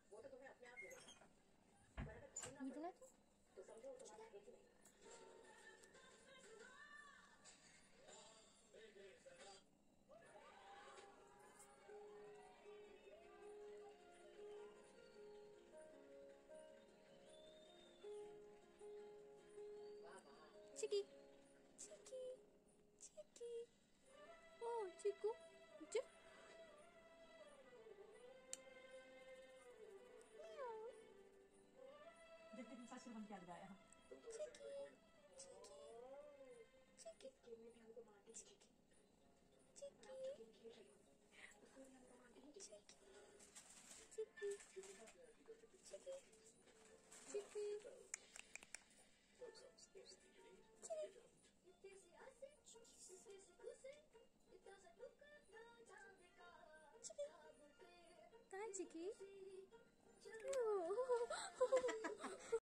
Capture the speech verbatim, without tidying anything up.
मिथिला तू चिकी चिकी चिकी ओ चिकू चिक देखते कि सासुर बन के आज गाया चिकी चिकी चिकी चिकी चिकी कहाँ चिकी?